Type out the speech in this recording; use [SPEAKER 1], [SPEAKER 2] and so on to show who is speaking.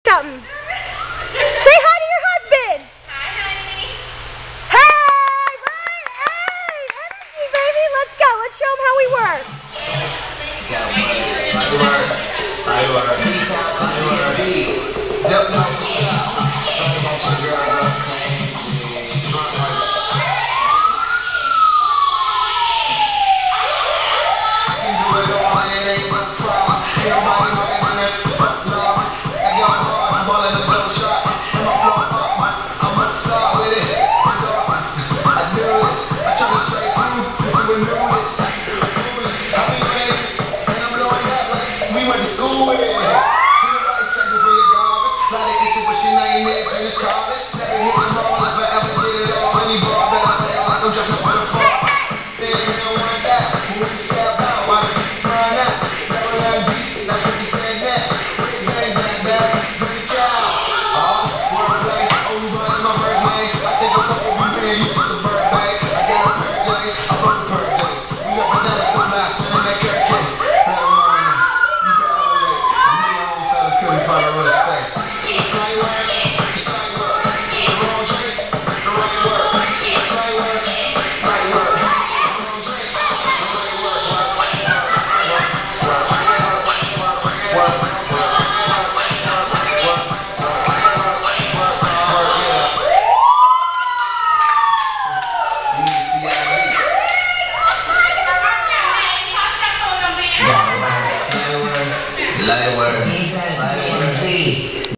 [SPEAKER 1] something. Say hi to your husband.
[SPEAKER 2] Hi, honey.
[SPEAKER 1] Hey, right? Hey, energy, baby. Let's go. Let's show them how we work.
[SPEAKER 3] School with it. Check the garbage. Lot of itchy, but she ain't there. Finish college.